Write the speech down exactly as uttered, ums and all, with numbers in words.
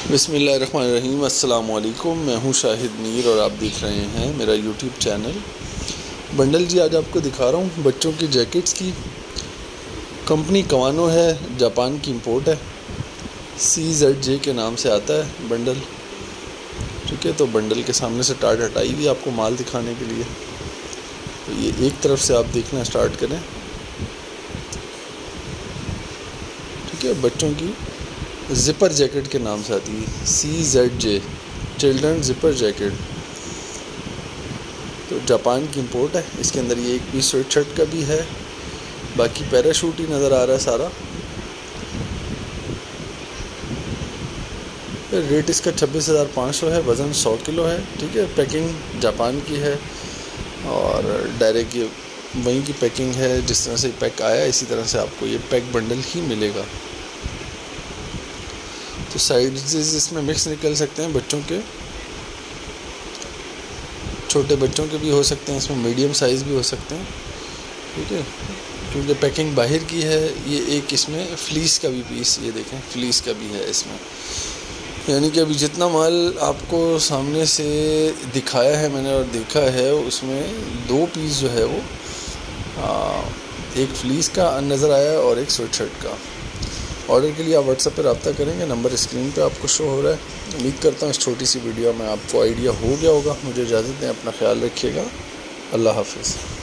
बिस्मिल्लाहिर्रहमानिर्रहीम। अस्सलाम वालेकुम। मैं हूं शाहिद मीर और आप देख रहे हैं मेरा यूट्यूब चैनल। बंडल जी आज आपको दिखा रहा हूं बच्चों की जैकेट्स की। कंपनी कवानो है, जापान की इंपोर्ट है। सी जेड जे के नाम से आता है बंडल। ठीक है, तो बंडल के सामने से टाट हटाई हुई आपको माल दिखाने के लिए। तो ये एक तरफ से आप देखना स्टार्ट करें। ठीक है, बच्चों की ज़िपर जैकेट के नाम से आती है, C Z J children zipper jacket. तो जापान की इंपोर्ट है। इसके अंदर ये एक पीस स्वेट शर्ट का भी है, बाकी पैराशूट ही नज़र आ रहा है सारा। रेट इसका छब्बीस हज़ार पाँच सौ है, वज़न सौ किलो है। ठीक है, पैकिंग जापान की है और डायरेक्ट ये वहीं की पैकिंग है। जिस तरह से पैक आया इसी तरह से आपको ये पैक बंडल ही मिलेगा। तो साइज़ेस इसमें मिक्स निकल सकते हैं, बच्चों के छोटे बच्चों के भी हो सकते हैं, इसमें मीडियम साइज़ भी हो सकते हैं। ठीक है, क्योंकि पैकिंग बाहर की है। ये एक इसमें फ्लीस का भी पीस, ये देखें फ्लीस का भी है इसमें। यानी कि अभी जितना माल आपको सामने से दिखाया है मैंने और देखा है, उसमें दो पीस जो है वो आ, एक फ्लीस का नज़र आया और एक स्वेट शर्ट का। ऑर्डर के लिए आप व्हाट्सएप पर रब्ता करेंगे, नंबर स्क्रीन पे आपको शो हो रहा है। उम्मीद करता हूँ इस छोटी सी वीडियो में आपको आइडिया हो गया होगा। मुझे इजाज़त दें, अपना ख्याल रखिएगा। अल्लाह हाफ़िज़।